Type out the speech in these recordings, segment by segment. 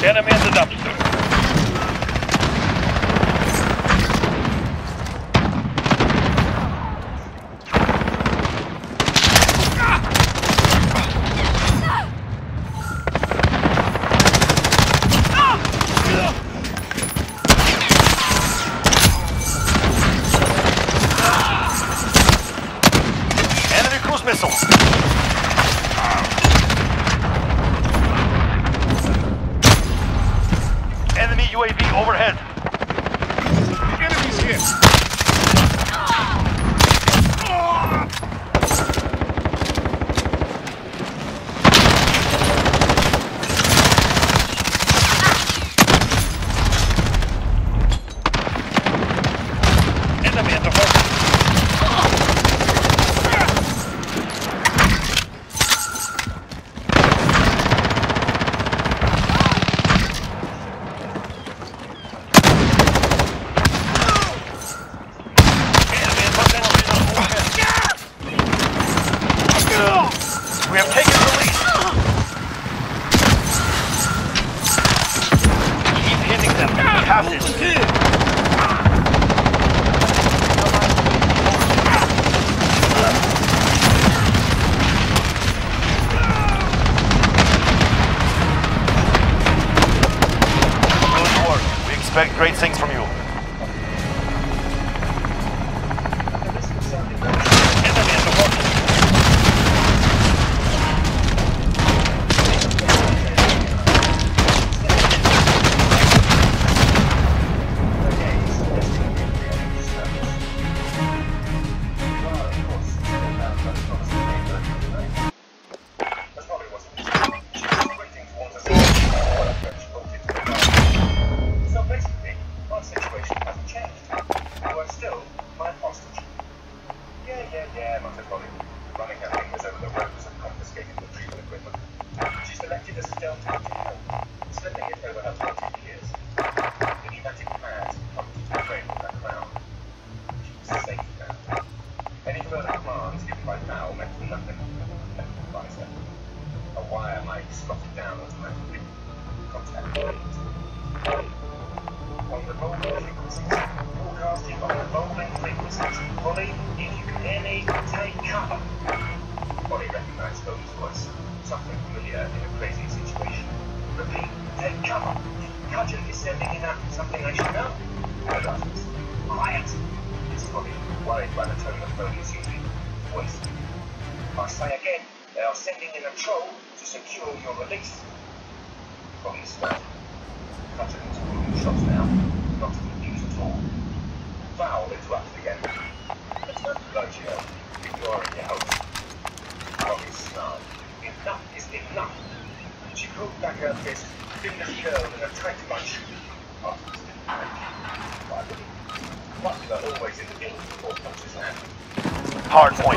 Enemy in the dumpster. Enemy cruise missiles. Enemy UAV overhead. Enemies here. Enemy at the front. We have taken the lead. Keep hitting them. Have this. Good work. We expect great things from you. Enemy at the front. So basically, our situation hasn't changed. You are still my hostage. Yeah, muttered Holly, running her fingers over the ropes and confiscating retrieval equipment. She selected a stealth container, slipping it over her floating ears. The pneumatic pads pumped into the frame of her crown. She was safe now. Any further commands given by Val meant nothing. Advisor. A wire mic slotted down automatically. Contact made. On the rolling frequencies. Broadcasting on the rolling frequencies. Holly, if you can hear me, take cover. Holly recognized Holmes' voice. Something familiar in a crazy situation. Repeat, take cover. Cudgel is sending in something I should know. No darkness. Quiet. It's Holly, worried by the tone of Foley's using. Voice. I say again, they are sending in a troll to secure your release. Holly started. Cudgel is calling shots now. Not to the news at all. Val interrupted again. It's not Virgil. Ignoring your host. Holly snarled. Enough is enough. She pulled back her fist, fingers curled in a tight bunch. Artemis didn't break. Why would he? Butler always intervenes before punches land. Hard point.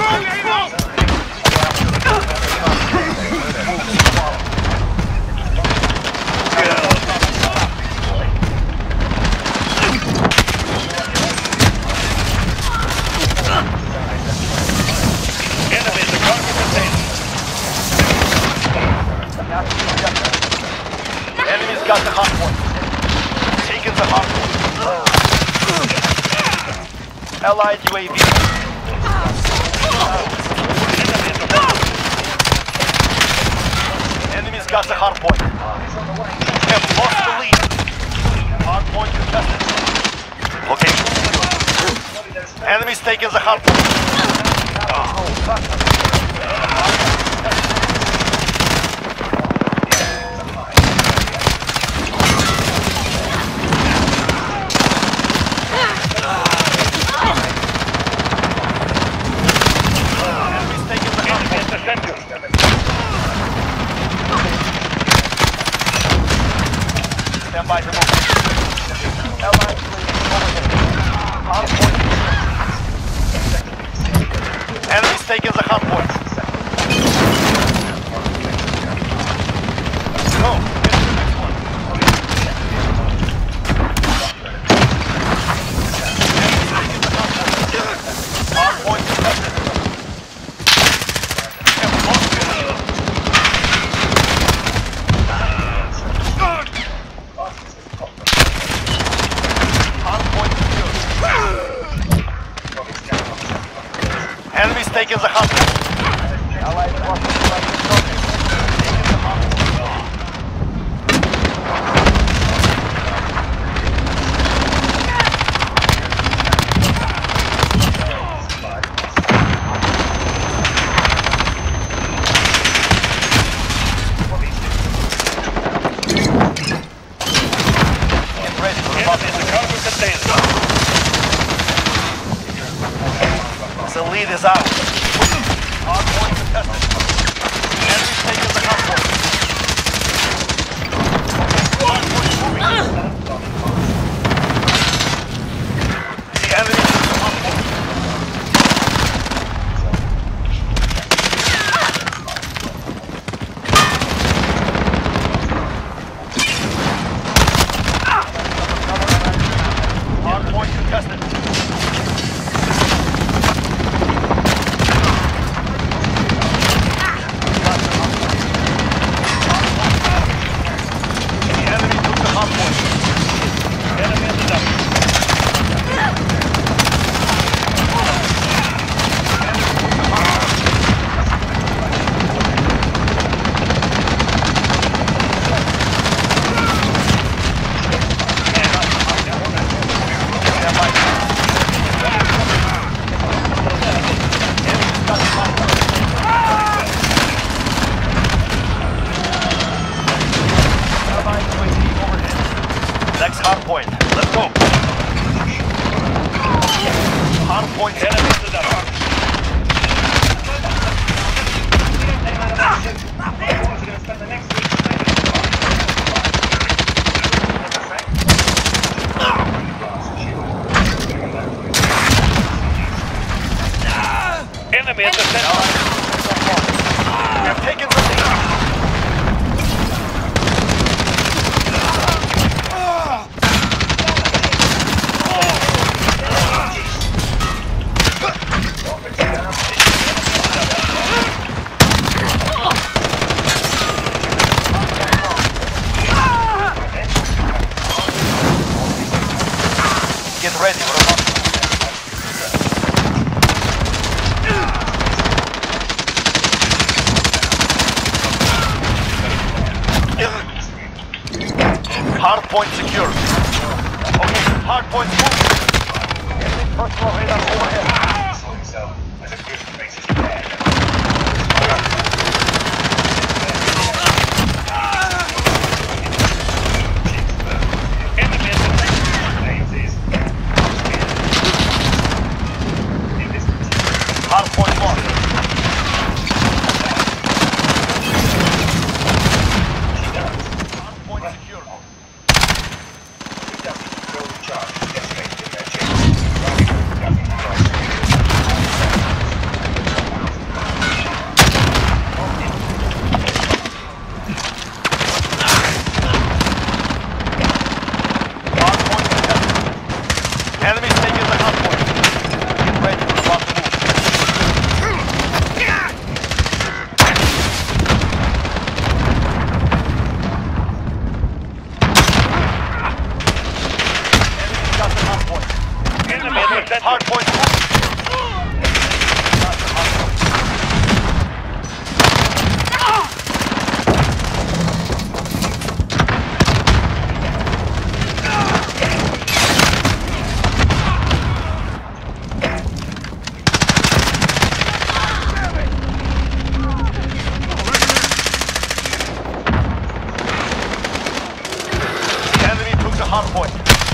Enemy in the cargo container. Enemy's got the hot point. Taken the hot point. Allied UAV. Enemy's got the hard point. Have lost the lead. Hard point contested. Location. Enemy's taken the hard point. Stand by for movement. Allied hard point. Enemy's taking the hard point. Go. Get to the next one. Hard point contested. taken the hub point. Allied forces taking the hub point. The lead is out. Hard point contested. Enemy's taking the hard point. Hard point moving. The enemy took the hard point. Hard point contested. Next hard point. Let's go. Hard point. Enemy to the hard. Enemy at the center. We have taken the lead. Get ready for a hard point. Hard point secured. Okay, hard point moving. Personal radar overhead. Enemy at the Hard point lost. Hard point secured. Enemies taking the hard point. Get ready, we're about to move. Enemies got the hard point. enemy at the center. Hard point moving. Got the hard point. Enemy took the hard point.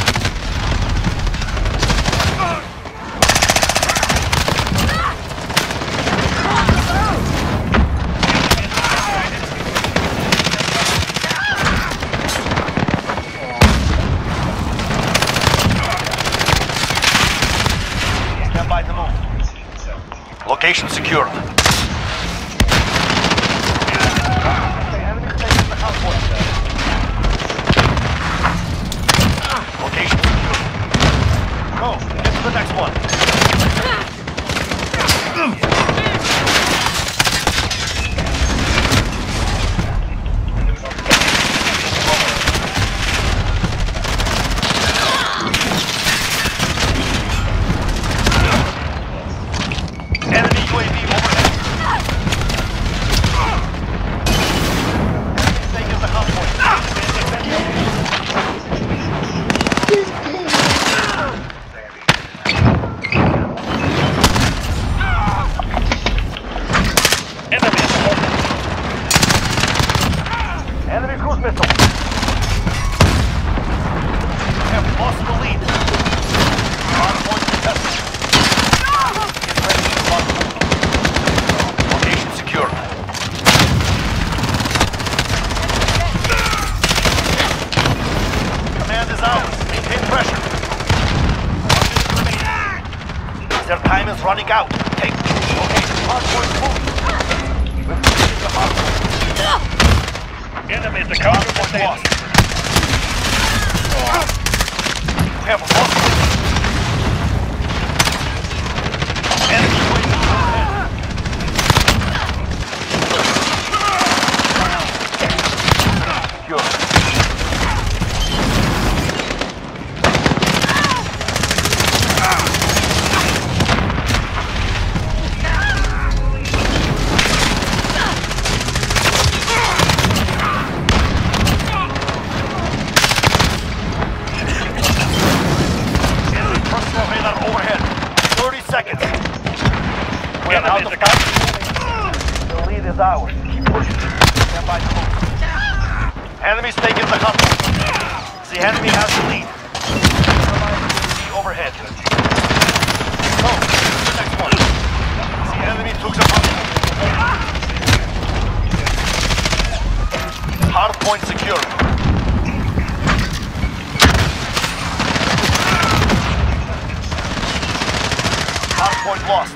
Stand by to move. Location secured. Enemy taking the hard point. Location secured. Go, get to the next one. Enemy UAV moving out. Take. Okay, hardpoint moving. We're pushing the hardpoint. Enemy at the cargo Hardpoint container. lost. We have a lost. Enemy waiting overhead. Secure. Personal radar overhead. 30 seconds. We are out of time. The lead is ours. Keep pushing. Stand by the move. Enemy's taking the hut. The enemy has the lead. Overhead. So, the next one. The enemy took the hut. Hard point secure. Hard point lost.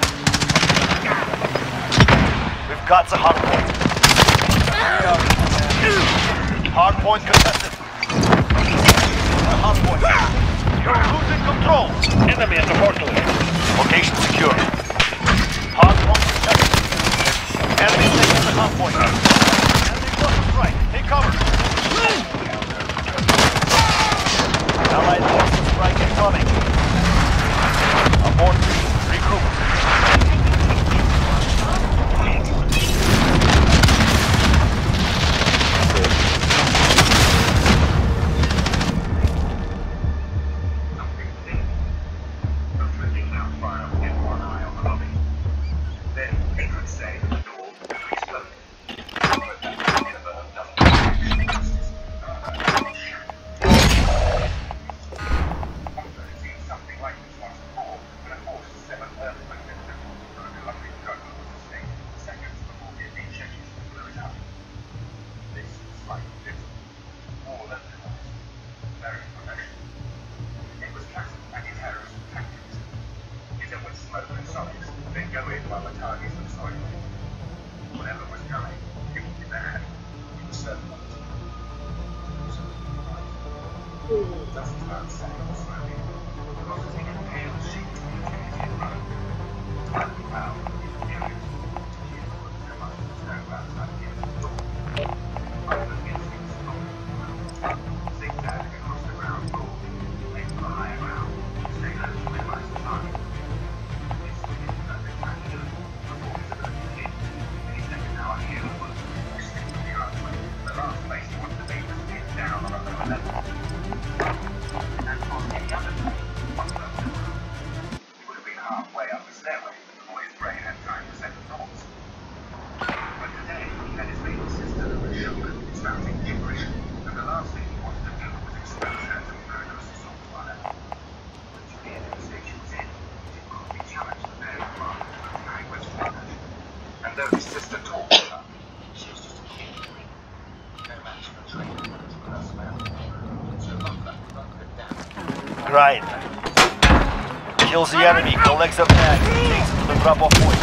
We've got the hard point. Hard point contested. Hard point. You're losing control. Enemy at the forklift. Location secure. Hard point contested. Enemy taking the hard point. Enemy close strike. Take cover. Allied forces strike incoming. Abort. Regroup. Grind. Kills the enemy, collects a bag, takes it to the drop-off point.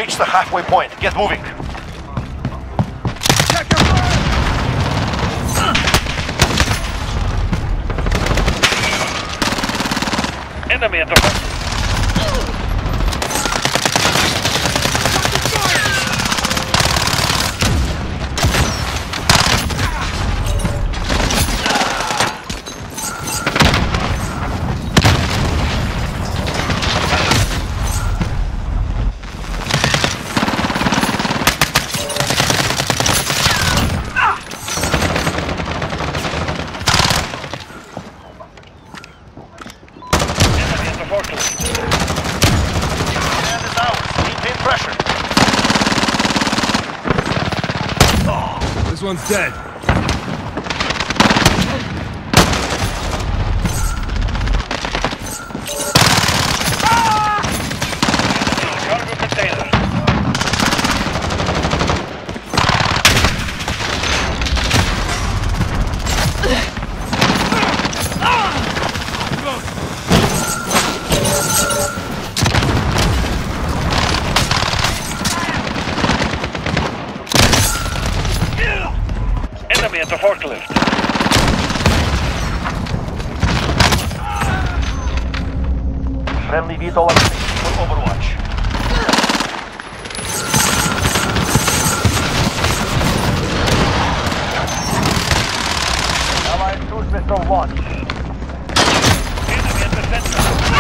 reached the halfway point. Get moving. Enemy at the front. This one's dead. Cargo container. Enemy at the forklift. Friendly VTOL activation for Overwatch. Allied cruise missile launched. Enemy at the center.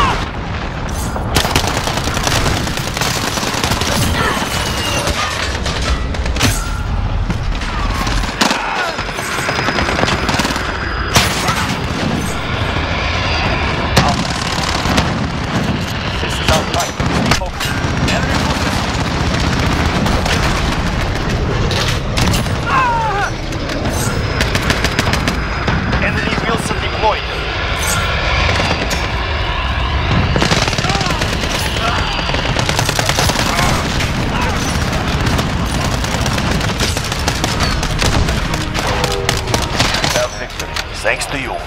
Enemy Wilson deployed. Have victory. Thanks to you.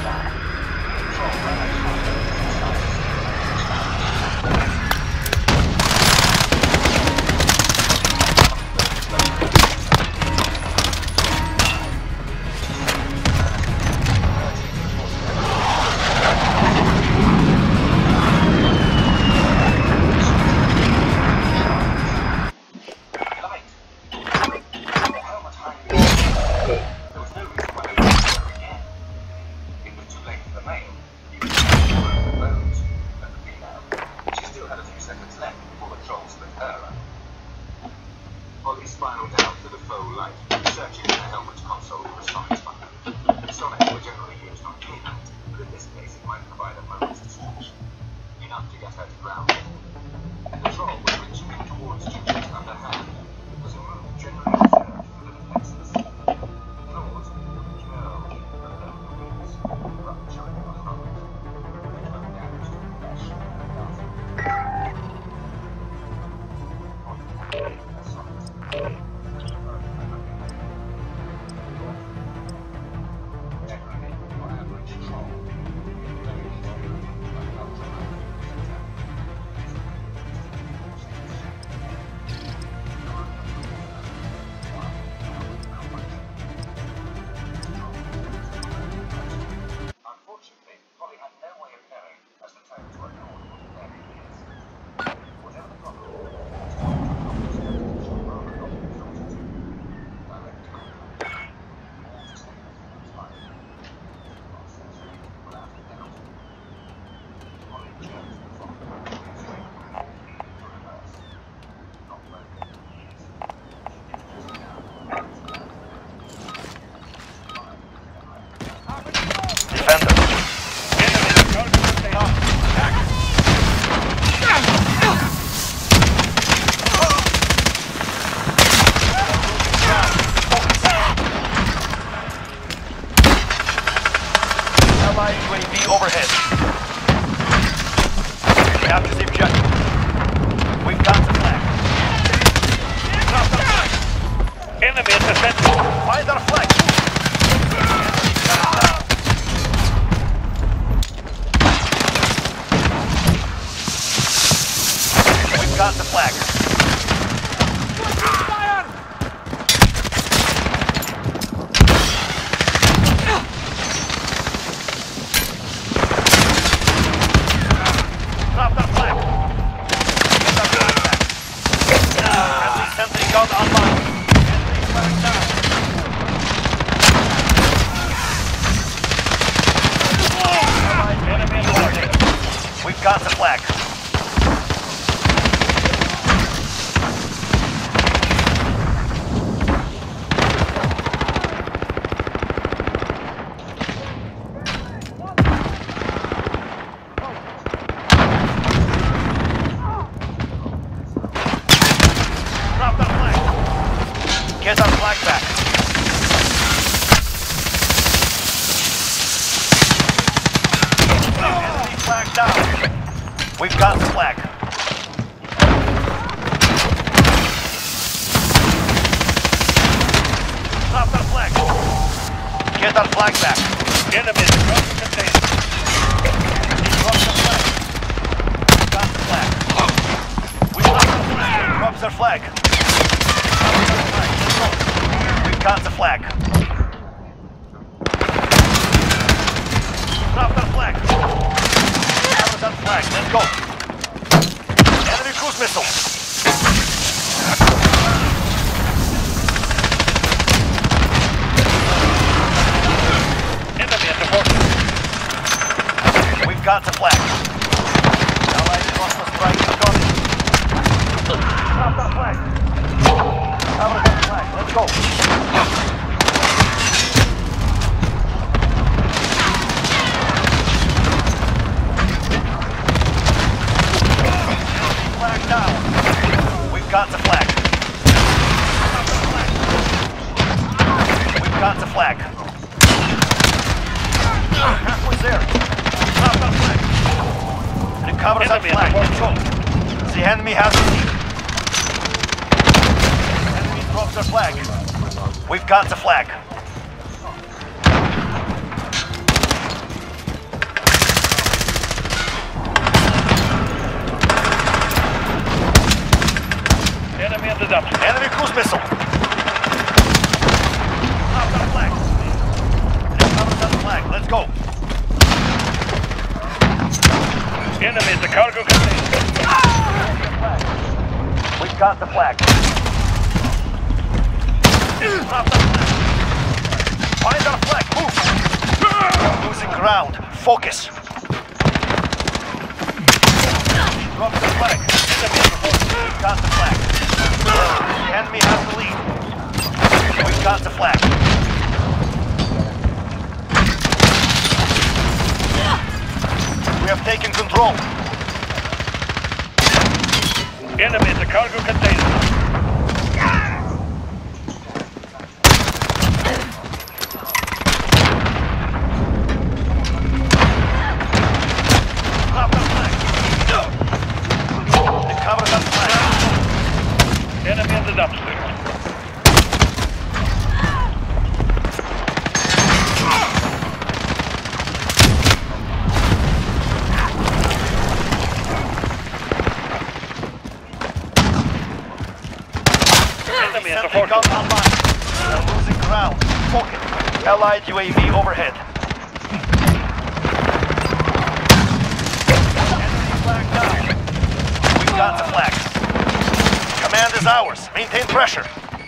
Body spinal down to the faux light, searching in the helmet console for a sonic sputter. Sonics were generally used on K-Mount, but in this case it might provide a moment's distraction. Enough to get her to ground. The troll was reaching towards Gigi's underhand. It was a move generally reserved for the defenseless. Claws curled from the wings, rupturing the heart. Minimum damage to the flesh and unfortunately, Polly had no way of knowing as the terms were ignored what their name is. Whatever the problem, Defender. Allied UAV overhead. We have to see objective. We've got the flag. Drop the flag. Enemy at the center. Find our flag. We've got the flag. Get our flag back. Enemy flag down. We've got the flag. Drop our flag. Get our flag back. Enemies across the container. Drop the flag. We've got the flag. We dropped the flag. Drops our flag. Let's go. We've got the flag. Drop that flag. Cover that flag. Let's go. Enemy cruise missile. Enemy at the border. We've got the flag. Allied cluster strike is coming. Drop that flag. Cover that flag. Let's go. Flag down. We've got the flag. We've got the flag. Halfway there. Drop that flag. Recover that Enemy at flag. the Let's go. The enemy has the lead. Enemy drops their flag. We've got the flag. Enemy at the dumpster. Enemy cruise missile. Drop that flag. Recover that flag. Let's go. Enemy at the cargo container. We've got the flag. Drop that flag. Find our flag. Move. We're losing ground. Focus. Drop the flag. We've got the flag. The enemy has the lead. We've got the flag. We have taken control. Enemy at the cargo container. Drop that flag. Recover that flag. Enemy at the dumpster. Enemy at the Sentry gun fortress. online. We're losing ground. Focus. Allied UAV overhead. Enemy flag down. We've got the flag. Command is ours. Maintain pressure.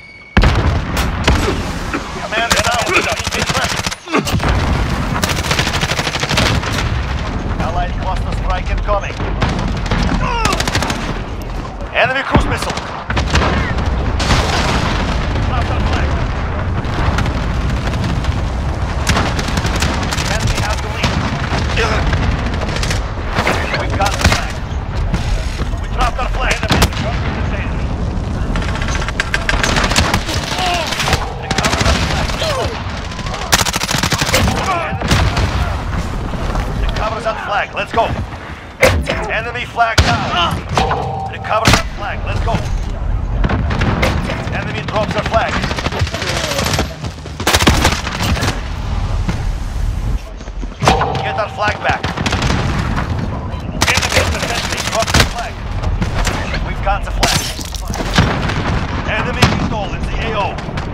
Command is ours. Maintain pressure. Allied cluster strike incoming. Enemy cruise missile. Drop that flag. The enemy has the lead. We've got the flag. We dropped our flag. Enemy at the cargo container. Recover that flag. Recover that flag. Let's go. Enemy flag down. Recover that flag. Let's go. Enemy drops their flag. Get our flag back. Enemy at the sentry. Drop the flag. We've got the flag. Enemy stole in the AO.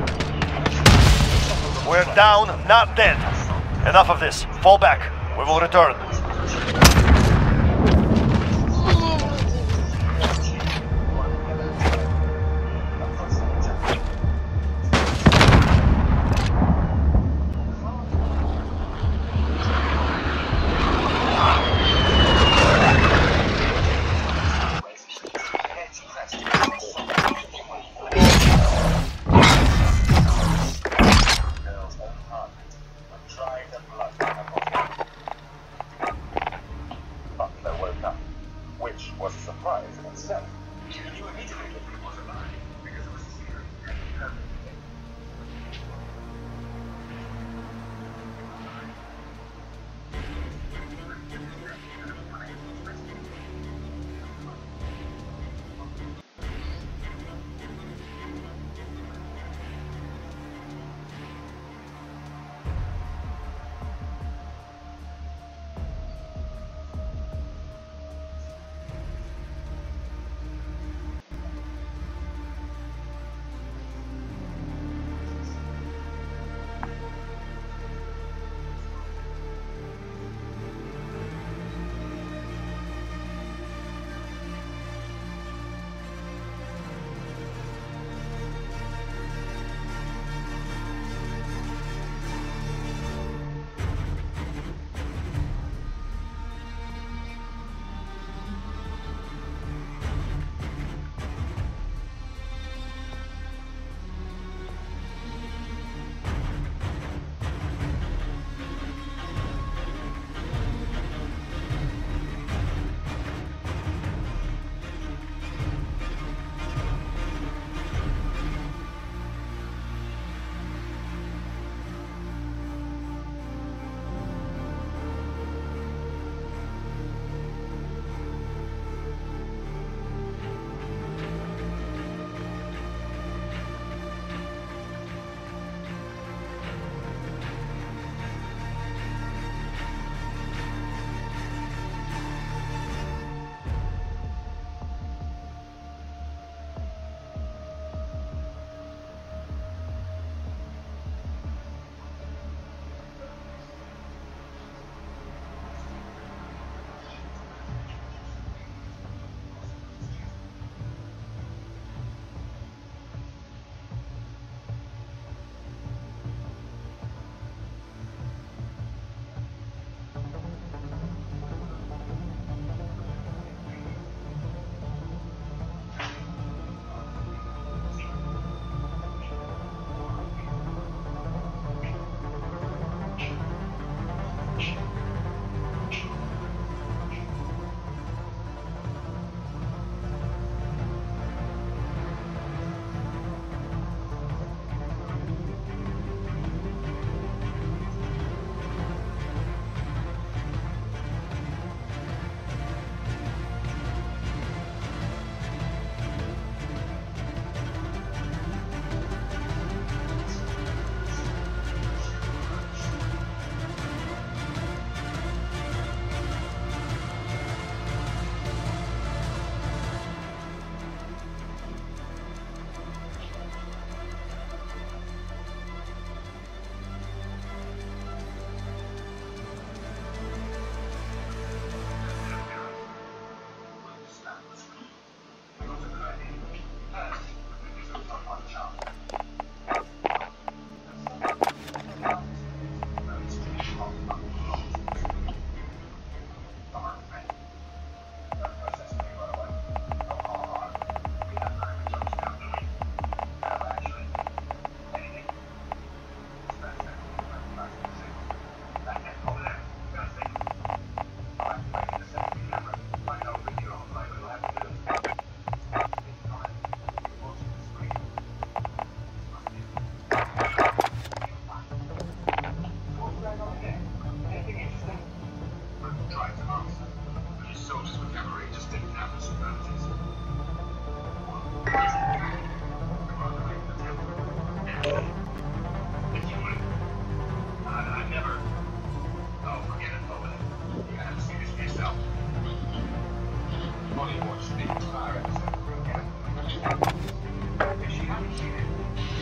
We're down, not dead. Enough of this. Fall back. We will return. I never. Oh, forget it. Over there. You gotta see this yourself. Only watch the entire episode. If she hadn't seen it,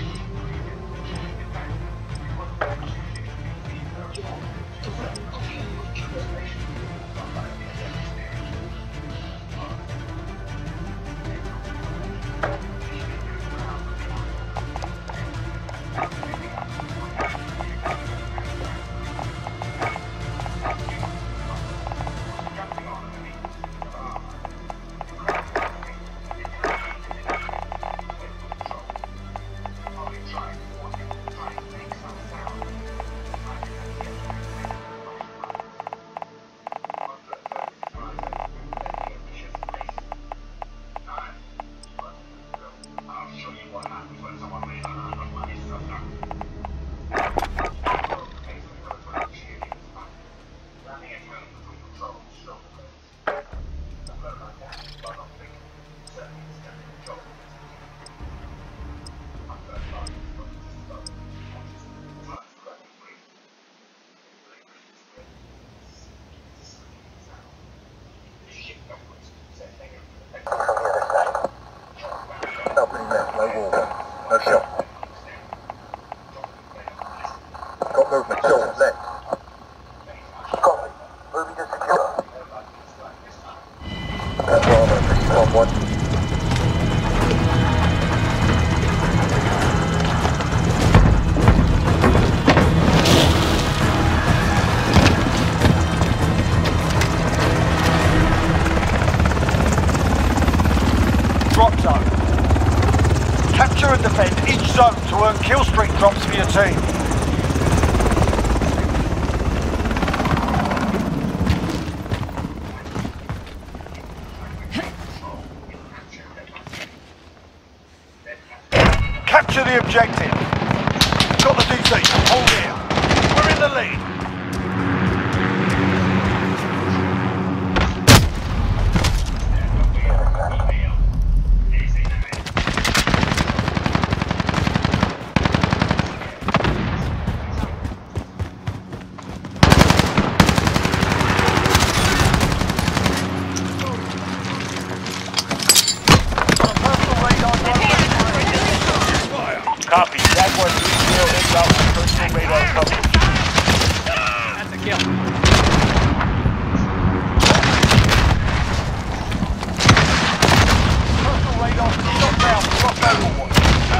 in fact, we wouldn't have seen it. Got movement, short, left. Copy. Moving to secure. Bravo, this is on one. Drop zone. Capture and defend each zone to earn kill streak drops for your team. Capture the objective. Got the DC. Hold here. We're in the lead. Copy. Jaguar 3-0 inbound for personal radar coverage. That's a kill. Personal radar shot down. Drop overwatch.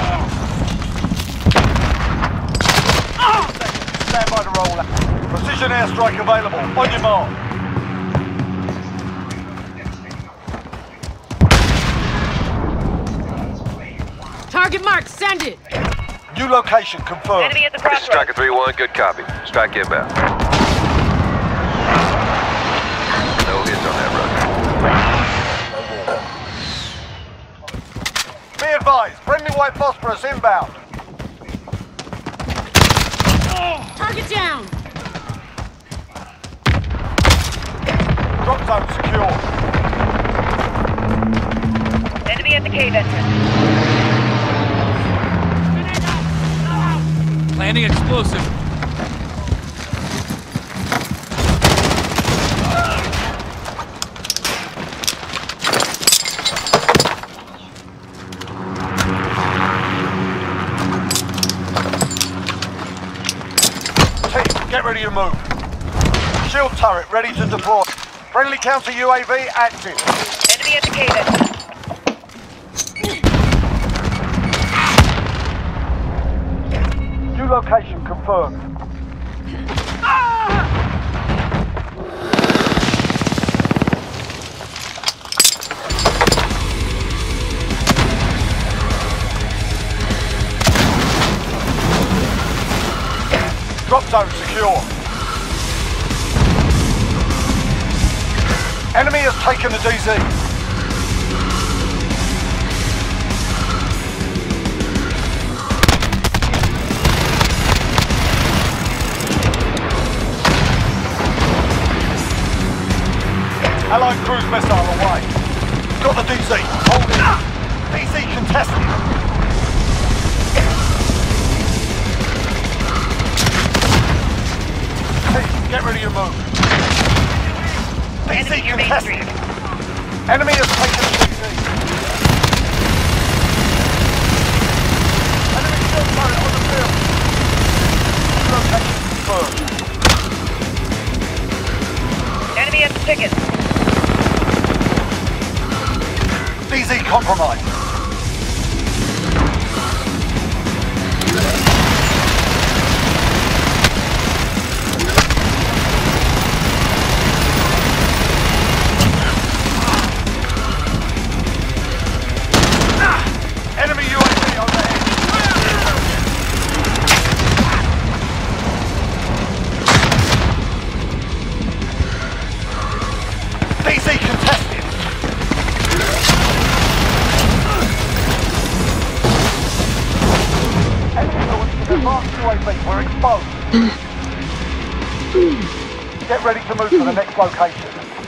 Stand by to roll out. Precision airstrike available. On your mark. Target mark, send it! New location confirmed. Enemy at the This is crossroads. Striker 3-1, good copy. Strike inbound. No hits on that road. Be advised, friendly white phosphorus inbound. Target down! Drop zone secure. Enemy at the cave entrance. Planting explosive. Team, get ready to move. Shield turret ready to deploy. Friendly counter UAV active. Enemy at the cave entrance. New location confirmed. Drop zone secure. Enemy has taken the DZ. Allied cruise missile away. Got the DC. Hold it. DC contested. Get ready to move. DC contested. Enemy has taken the DC. Enemy still turret on the field. Location confirmed. Enemy at the ticket. DZ compromised. Enemy UAV overhead. DZ contested. Enemy advanced UAV. We're exposed. Get ready to move to the next location.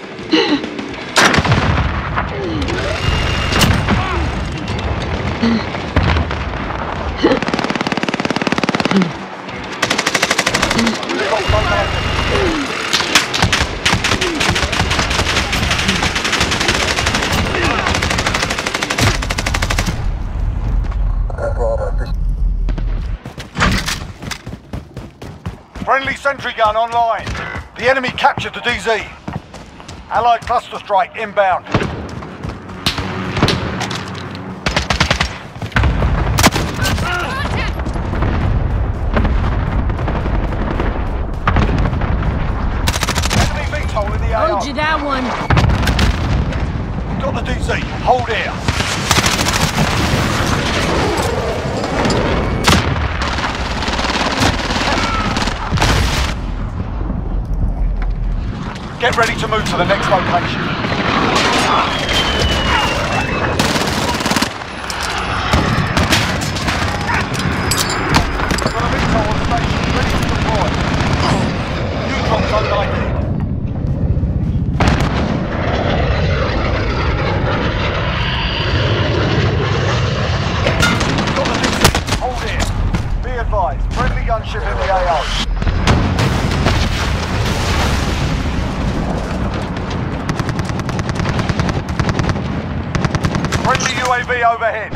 Friendly sentry gun online. The enemy captured the DZ. Allied cluster strike inbound. Enemy VTOL in the AO. Owed you that one. Got the DZ. Hold here. Get ready to move to the next location. Got a VTOL on station, ready to deploy. Neutron zone ID. Got the DZ. Hold here. Be advised, friendly gunship in the AO. Friendly UAV overhead.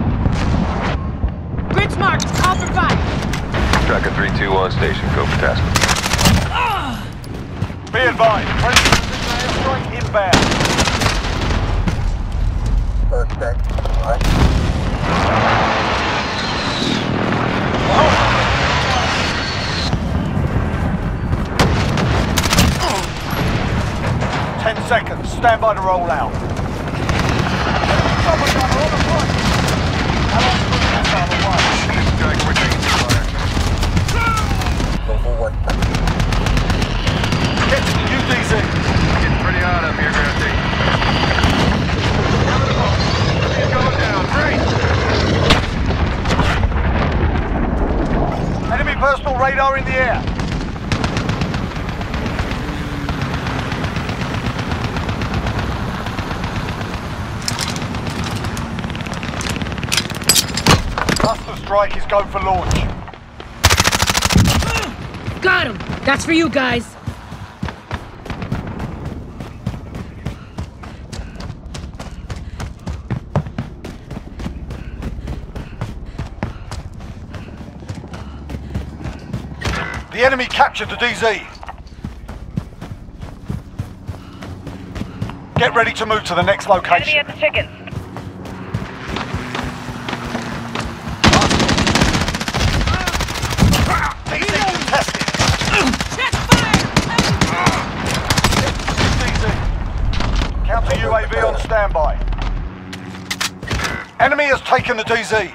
Grid's marked. Call for fire. Tracker 321 station, go for task. Be advised, friendly airstrike inbound. First check. Right. 10 seconds. Stand by to roll out. Level 1. Get to the UDZ. Getting pretty hot up here, Grafty. He's going down. Great. Enemy personal radar in the air. Cluster strike is go for launch. Got him. That's for you guys. The enemy captured the DZ. Get ready to move to the next Enemy location. at the ticket. DZ contested. Check fire. DZ. Counter UAV on standby. Enemy has taken the DZ.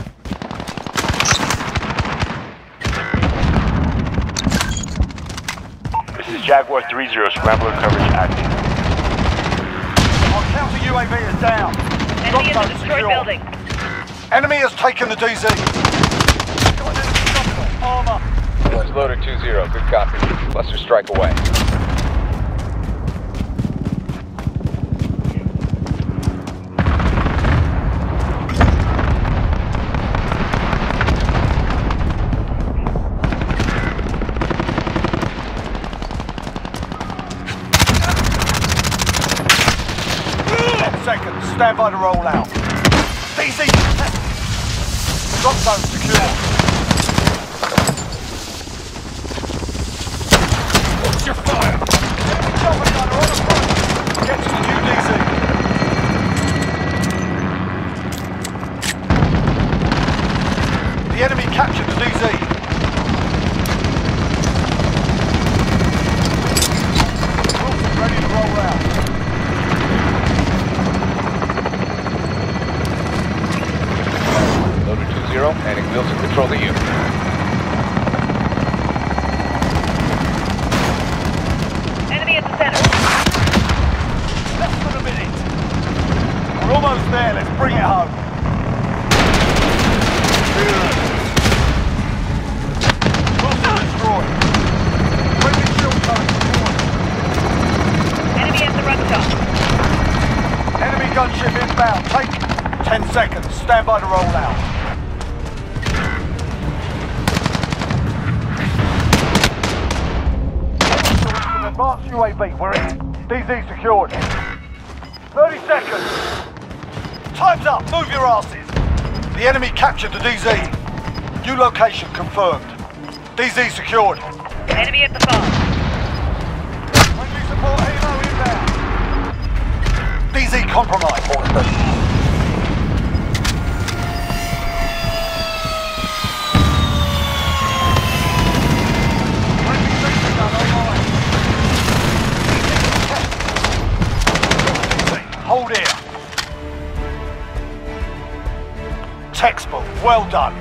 This is Jaguar 3-0, scrambler coverage active. Our counter UAV is down. Enemy in Drop the zone destroyed secure. building. Enemy has taken the DZ. Got an enemy nominal. Armor. It's loader 2-0, good copy. Cluster strike away. by to roll out. DZ contested. Drop zone secure. What's your fire? Chopper gunner on approach. Get to the new DZ. The enemy captured the DZ. Wilson ready to roll out. Loader 2-0, and Wilson control the unit. Enemy at the center. Less than a minute. We're almost there. Let's bring it home. Wilson destroyed. Friendly shield turret deployed. Enemy at the run stop. Enemy gunship inbound. Take 10 seconds. Stand by to roll out. Advanced UAV. We're in. DZ secured. 30 seconds. Time's up. Move your asses. The enemy captured the DZ. New location confirmed. DZ secured. Enemy at the farm. Friendly support ammo inbound. DZ compromised. Friendly safety gun online. DZ, hold here. Textbook, well done.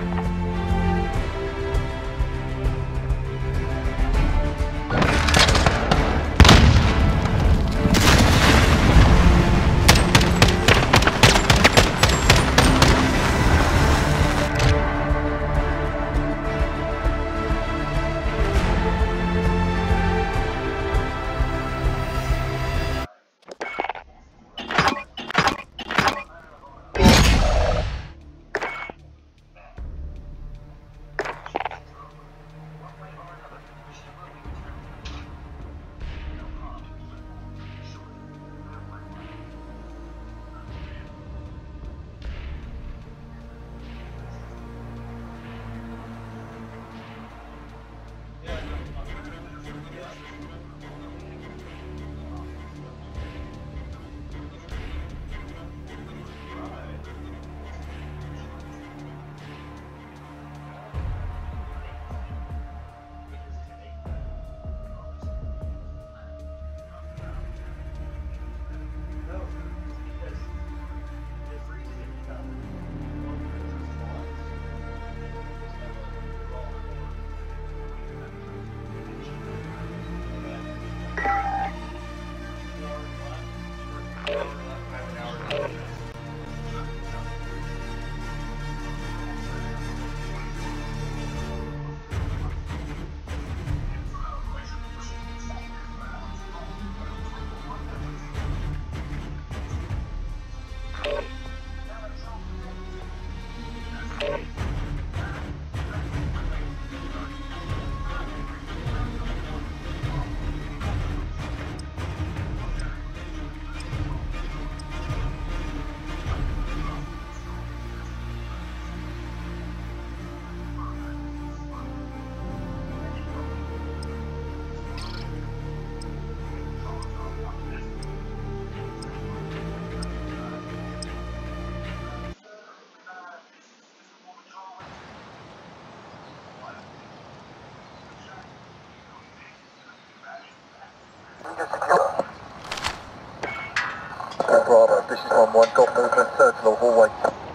Bravo, this is 1-1, got movement, circular hallway.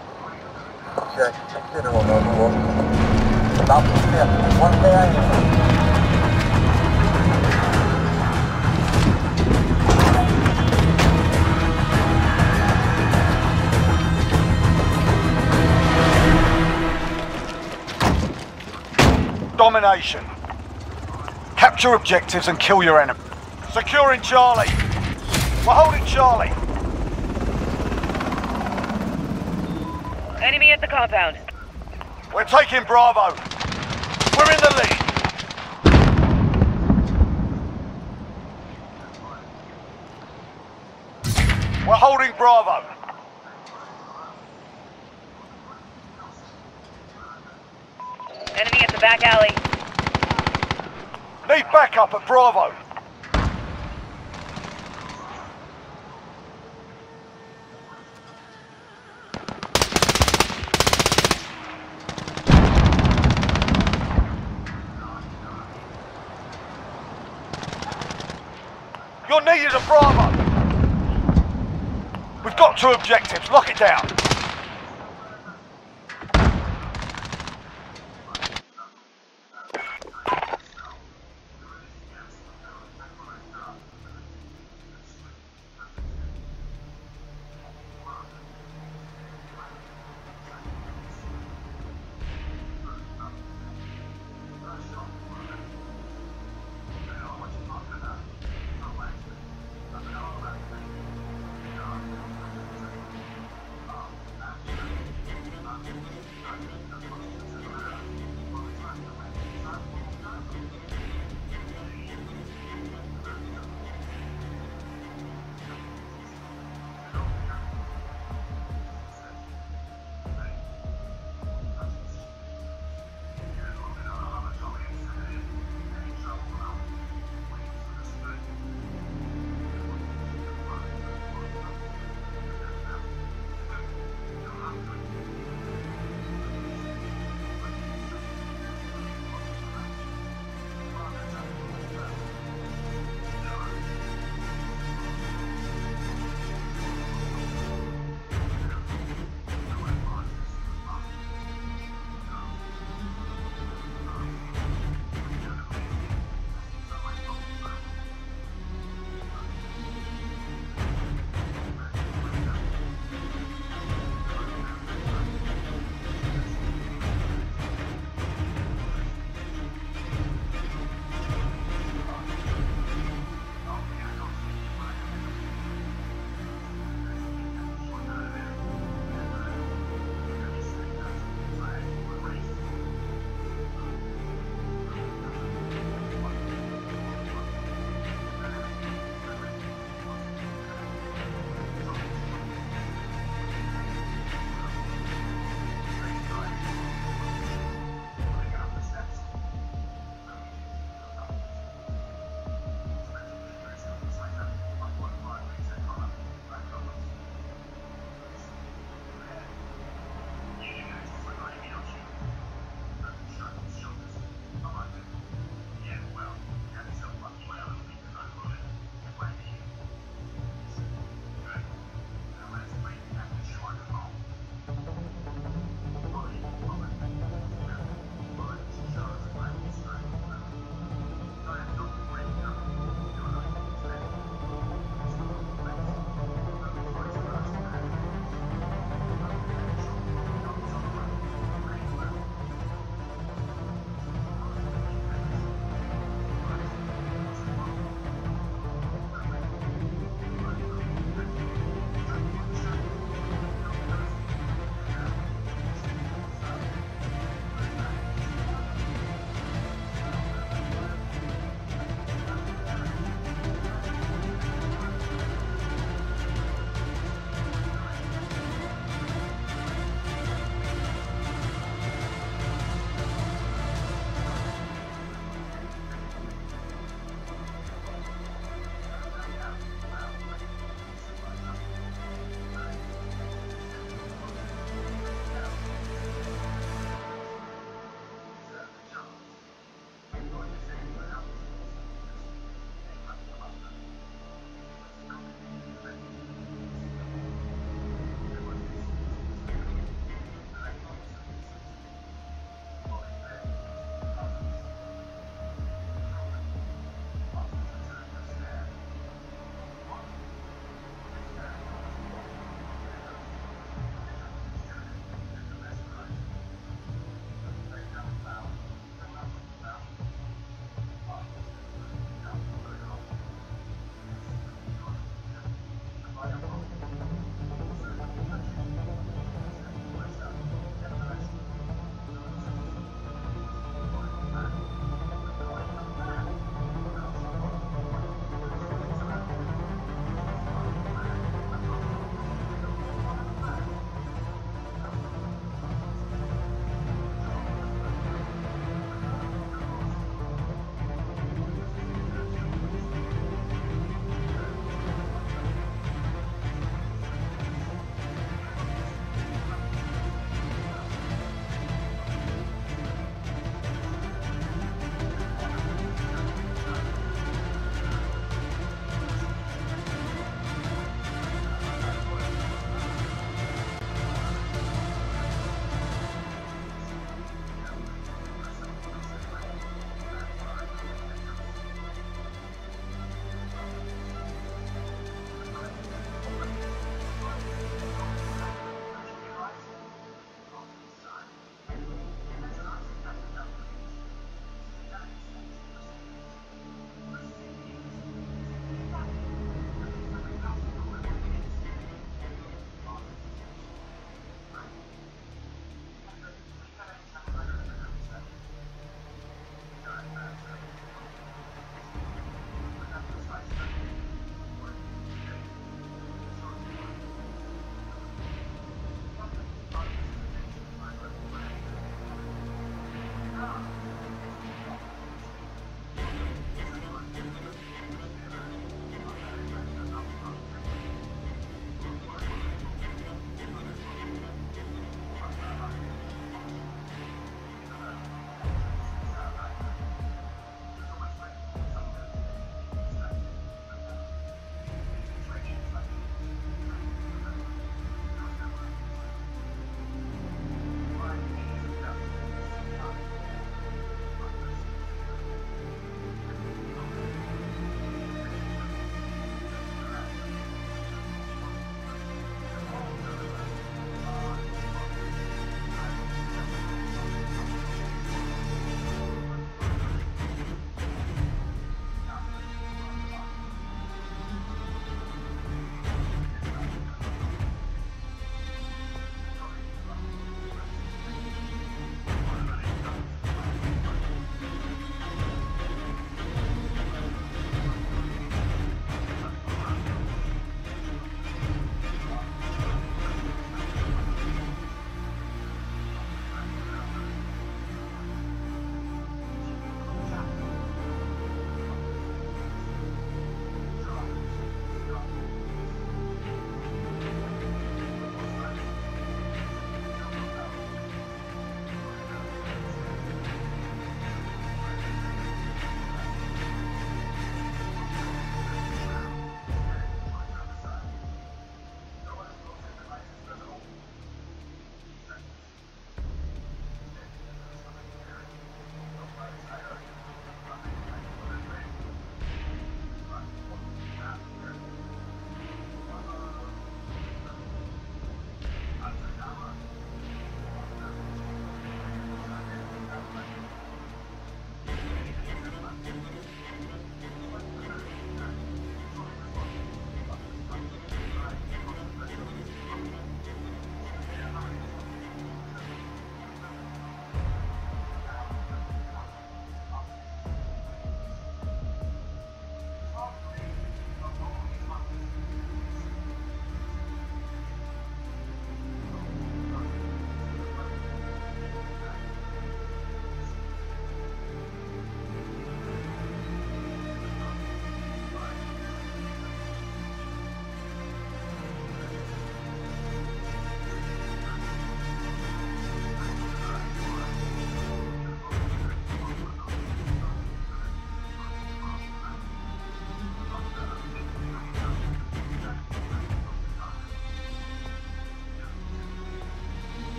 Check, consider on over one. Stop, clear, 1 day. Domination. Capture objectives and kill your enemy. Securing Charlie. We're holding Charlie. Enemy at the compound. We're taking Bravo. We're in the lead. We're holding Bravo. Enemy at the back alley. Need backup at Bravo. You're needed at Bravo. We've got 2 objectives. Lock it down.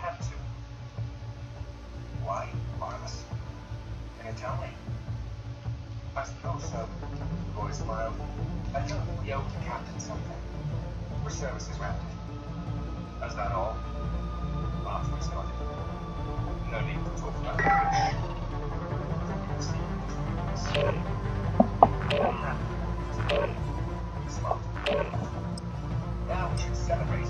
had to. Why, Marcus? Can you tell me? I suppose so. The boy smiled. I thought we owed the captain something. Were services rendered? Is that all? Martin responded. No need to talk about it. Smart. Now we should celebrate.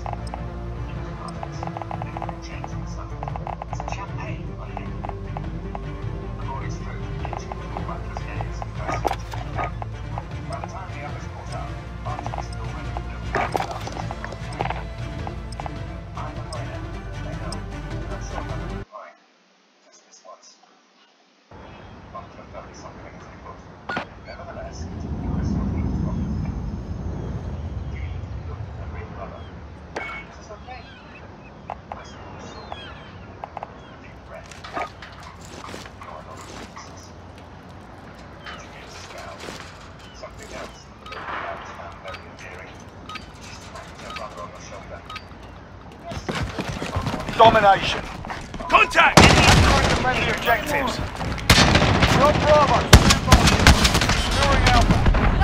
Changing something. Some champagne on it. The boys through the kitchen to all Butler's heads and first. By the time the others caught up, Martin was still ready to build glasses. I'm a miner. I know. I'm sure Butler would mind. Just this once. Butler felt something as they both. Nevertheless, he was looking from him. He looked at the great brother. Is this okay? I suppose so. A deep breath. You're not witnesses. She gave a scowl. Something else that the crowd found very endearing. She smacked her brother on the shoulder. Yes, Domination. Contact! Capturing the friendly objectives. John Bravo, stand by. Securing Alpha.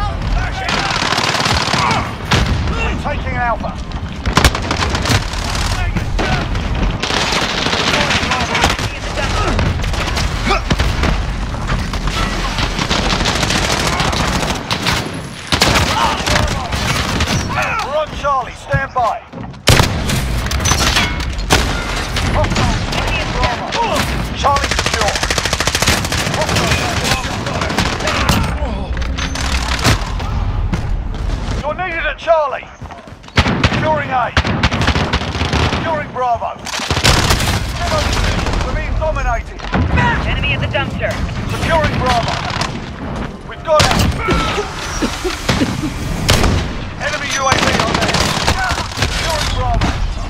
We're taking Alpha. We're on Charlie, stand by. Charlie secure. You're needed at Charlie. Securing A. Securing Bravo. We're being dominated. Enemy at the dumpster. Securing Bravo. We've got it. Enemy UAV on there. Securing Bravo.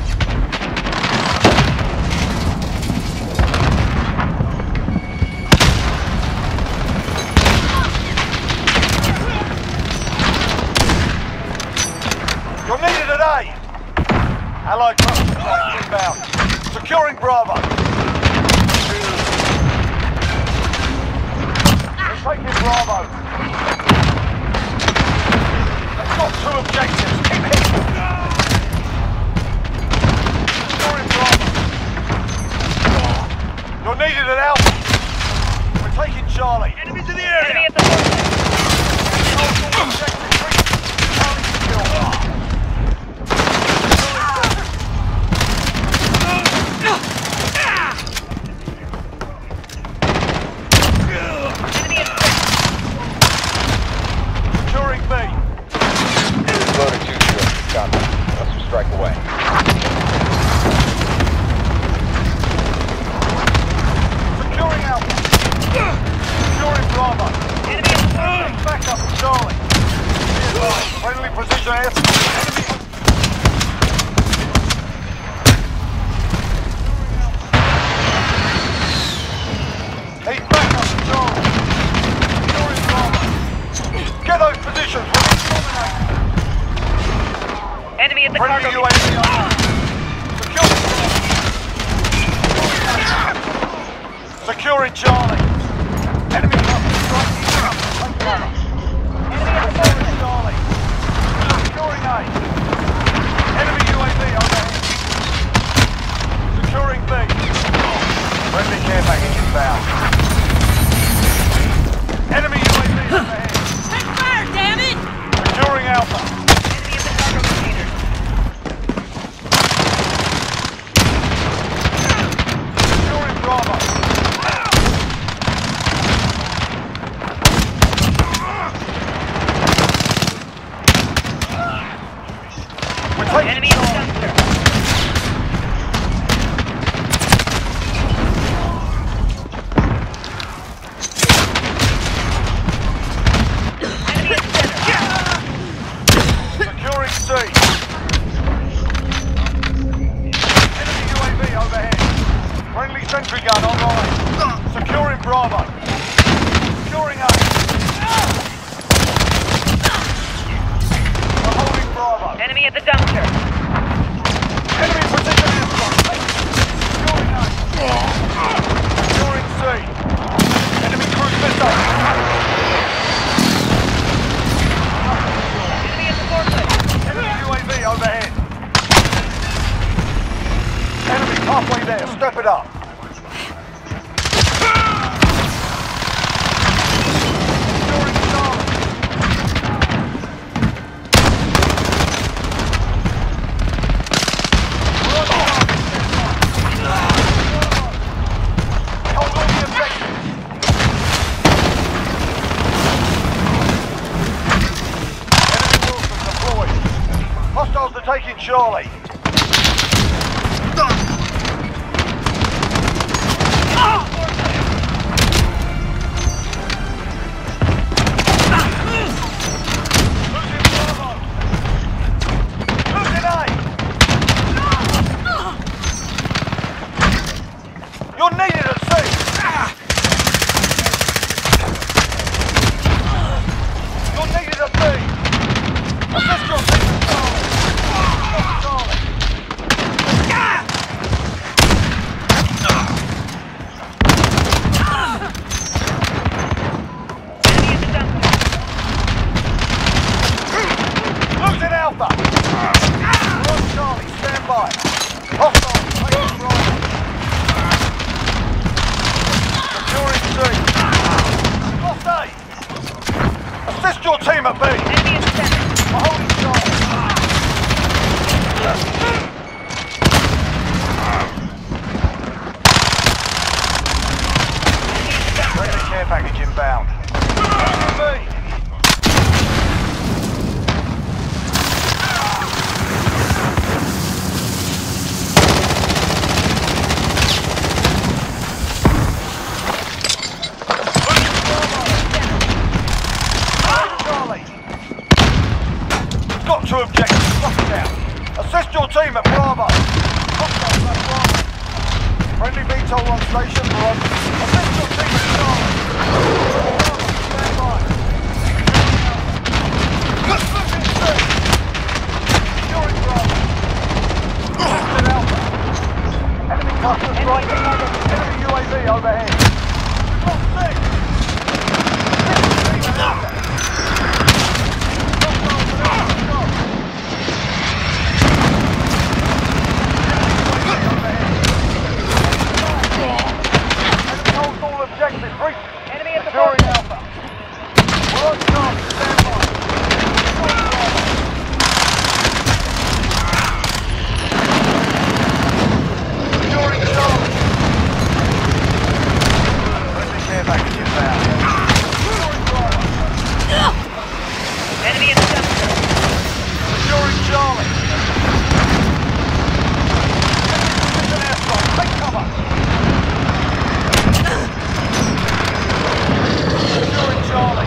You're needed at A. Allied cluster strike inbound. Securing Bravo. We're taking Bravo. They've got two objectives. Keep hitting. Securing Bravo. You're needed at Alpha. We're taking Charlie. Enemies in the Enemy area! at the fortress. Charlie secure. Enemy at the Securing B. Loader 2-0. Good copy. Cluster strike away. Securing Alpha. Securing Bravo. enemy at the fortress. Back up, Charlie. Friendly position air. Enemy. He's back up, Charlie. Securing Bravo. Get those positions. We're dominating. Enemy at the Friendly cargo. UAV on. Securing Charlie. Enemy cover. Strike east. Take cover. Enemy at the fortress. Charlie. Securing A. Enemy UAV overhead. Securing B. Friendly care package inbound. Enemy UAV overhead. Take fire, damn it! Securing Alpha. Enemy at the cargo containers. Securing Bravo. We're taking Enemy at the dumpster. Enemy at the center. Securing C. Enemy UAV overhead. Friendly sentry gun online. Securing Bravo. Securing A. We're holding Bravo. Enemy at the dumpster. Enemy position airstrike. step it up. Hostiles are taking Charlie. Losing A. You're needed at C. You're needed at B. Assist your team. Losing Alpha. We're on Charlie, stand by. Hostile, taking Bravo. Securing C. Lost A. Assist your team at B. Enemy in the center. We're holding Charlie. Friendly care package inbound. B. Got two objectives, lock it down. Assist your team at Bravo. Hostiles at Bravo. Friendly VTOL on station, Bravo. Assist your team at Charlie. Stand by. Looking C. Securing Bravo. Assisted Alpha. Enemy cluster strike. Enemy UAV overhead. Lost C. Assist your team at Alpha. Enemy at the Securing fortress. Alpha. We're on Charlie, stand by. Securing Charlie. Friendly care package inbound. Securing Bravo. Enemy in the center. Securing Charlie. It's an airstrike, take cover. Securing Charlie.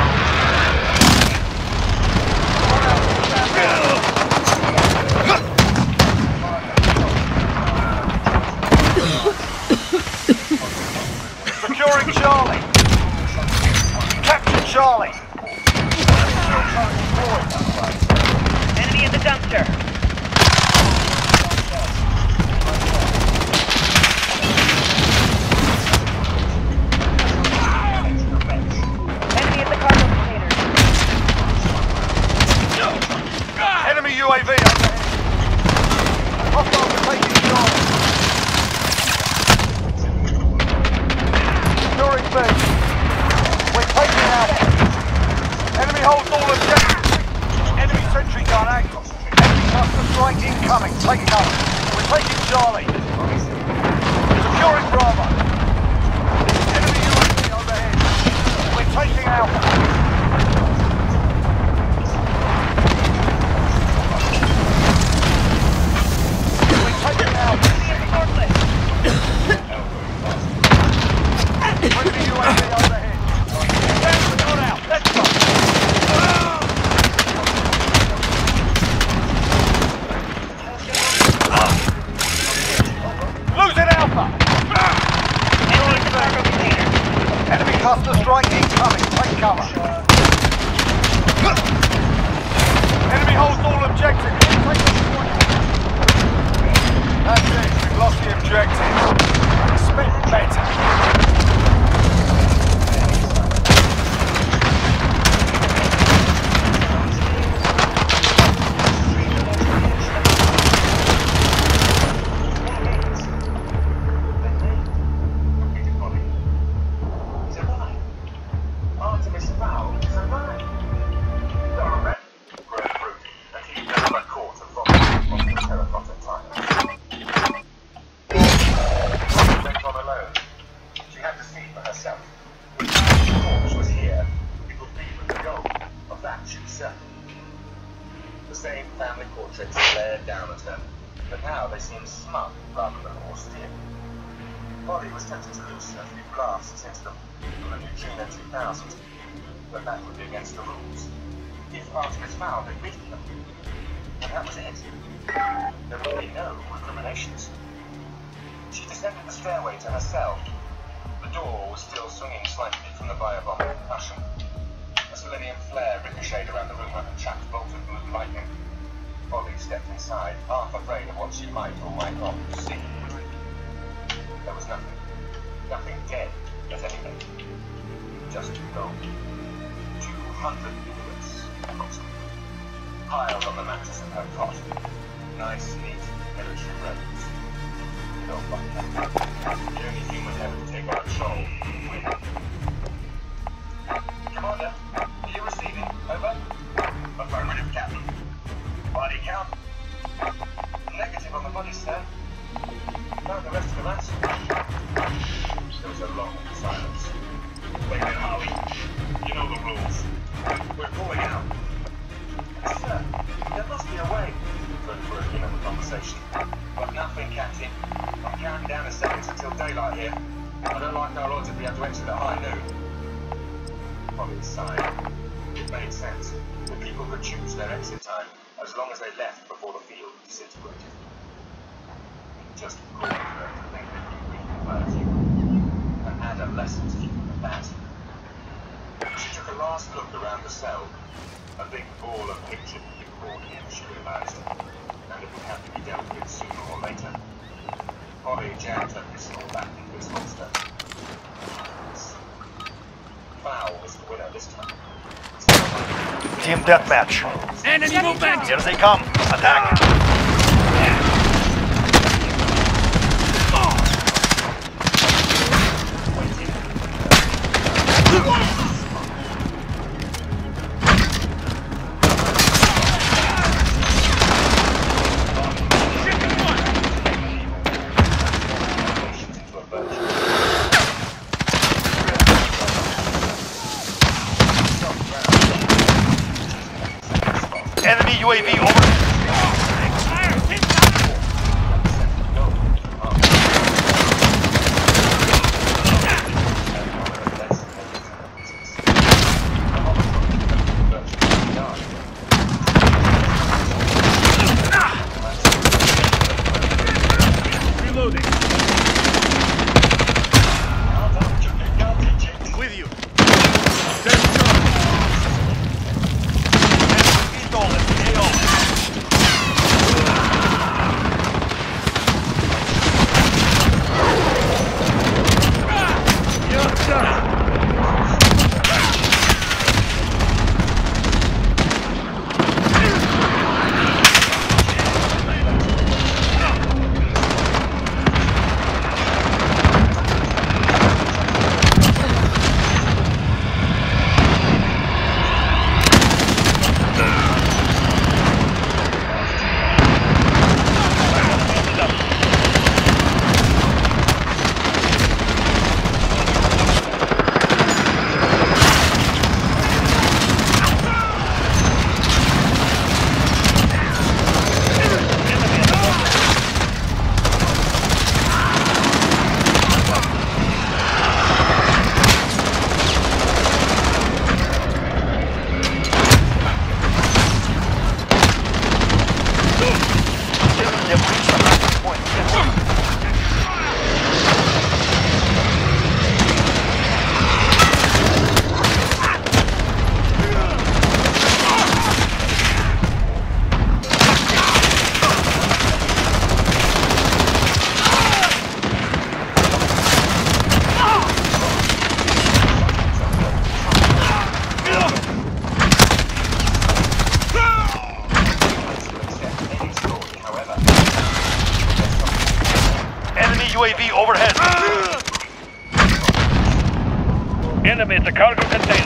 Securing Charlie. Capture Charlie. Enemy in the dumpster. Enemy at the cargo containers. Enemy UAV overhead. Hostiles are taking Charlie. Securing B. We're taking Alpha. Enemy holds all objectives. Enemy sentry gun active. Enemy cluster strike incoming. Take cover. We're taking Charlie. Securing Bravo. Enemy UAV overhead. We're taking Alpha. We're taking Alpha. Enemy UAV overhead. Stand for good out. Let's go. Losing Alpha. Enemy at the cargo containers. Enemy cluster strike incoming. Take cover. Enemy holds all objectives. Take the point. That's it. We've lost the objective. Expect better. steer. Polly was tempted to loosen a few blasts into them from the Neutrino 2000, but that would be against the rules. If Artemis Fowl had beaten them, and that was it. There would be no recriminations. She descended the stairway to her cell. The door was still swinging slightly from the biobomb concussion. A selenium flare ricocheted around the room and trapped bolts of blue lightning. Polly stepped inside, half afraid of what she might or might not see. There was nothing. Nothing dead, at any rate. Just gold. 200 bullets, approximately. Piled on the mattress of her cot. Nice, neat military robes. No bucket. The only human ever to take on control. Women. Commander, are you receiving? Over? Affirmative, Captain. Body count? Negative on the body, sir. Found the rest of the ransom. There was a long silence. Wait a minute, Harley. You know the rules. We're pulling out. Sir, there must be a way. For a human conversation. But nothing, Captain. I'm counting down the seconds until daylight here. I don't like our odds if we have to exit at high noon. Polly sighed. It made sense. The people could choose their exit time as long as they left before the field disintegrated. It just bored her to think that you were human. An adolescent even at that. She took a last look around the cell. A big ball of picture would be brought in, she realized. And it would have to be dealt with sooner or later. Polly jammed her pistol back into its holster. Foul was the winner this time. Team deathmatch. Enemy movement! Here they come. Attack. Enemy UAV over. Reloading. With you. UAV overhead. Enemy at the cargo container.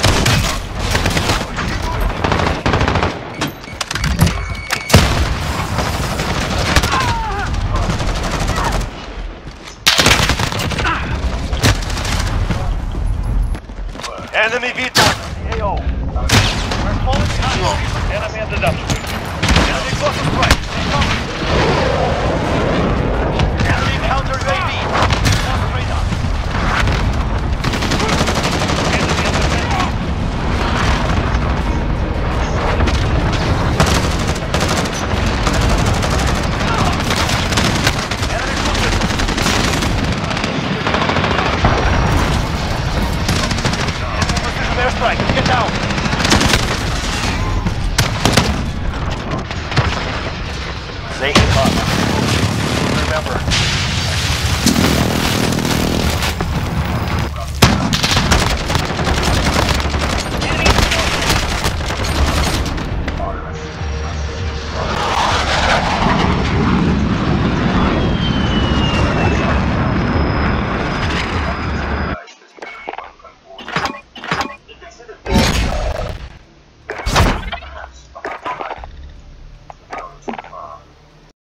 Enemy VTOL. AO. We're falling behind. Enemy at the dumpster. Enemy close to strike. Enemy down. They hit us.